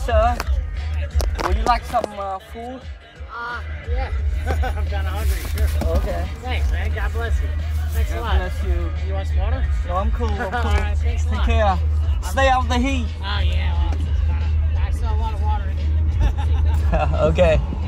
sir. Would you like some food? Yeah. I'm kind of hungry, sure. Okay. Thanks, man. God bless you. Thanks a lot. God bless you. You want some water? No, I'm cool. I'm cool. All right, thanks a lot. Take care. Stay out of the heat. Oh, yeah. Well, I still have a lot of water in it. Okay.